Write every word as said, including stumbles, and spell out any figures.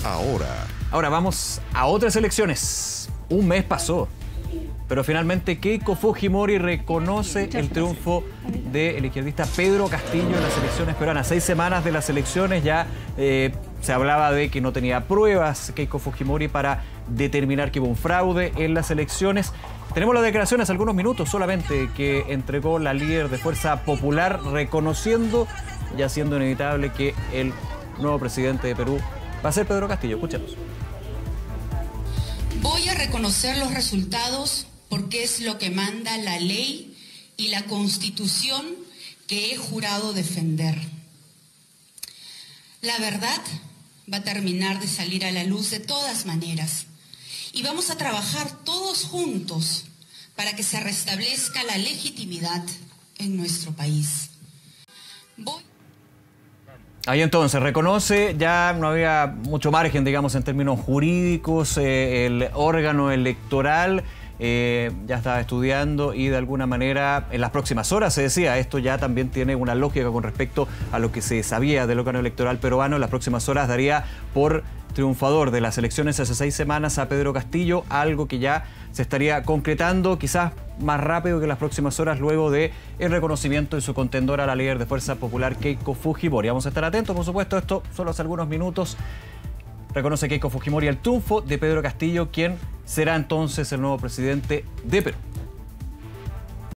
ahora. Ahora vamos a otras elecciones. Un mes pasó, pero finalmente Keiko Fujimori reconoce el triunfo del izquierdista Pedro Castillo en las elecciones peruanas. Seis semanas de las elecciones ya eh, se hablaba de que no tenía pruebas Keiko Fujimori para determinar que hubo un fraude en las elecciones. Tenemos las declaraciones, algunos minutos solamente, que entregó la líder de Fuerza Popular, reconociendo y haciendo inevitable que el nuevo presidente de Perú va a ser Pedro Castillo. Escuchemos. Voy a reconocer los resultados porque es lo que manda la ley y la Constitución que he jurado defender. La verdad va a terminar de salir a la luz de todas maneras y vamos a trabajar todos juntos para que se restablezca la legitimidad en nuestro país. Voy... Ahí entonces, reconoce, ya no había mucho margen, digamos, en términos jurídicos, eh, el órgano electoral eh, ya estaba estudiando y de alguna manera en las próximas horas se decía, esto ya también tiene una lógica con respecto a lo que se sabía del órgano electoral peruano, en las próximas horas daría por triunfador de las elecciones hace seis semanas a Pedro Castillo, algo que ya se estaría concretando quizás más rápido que las próximas horas luego de el reconocimiento de su contendora, la líder de Fuerza Popular, Keiko Fujimori. Vamos a estar atentos, por supuesto, esto solo hace algunos minutos. Reconoce Keiko Fujimori el triunfo de Pedro Castillo, quien será entonces el nuevo presidente de Perú.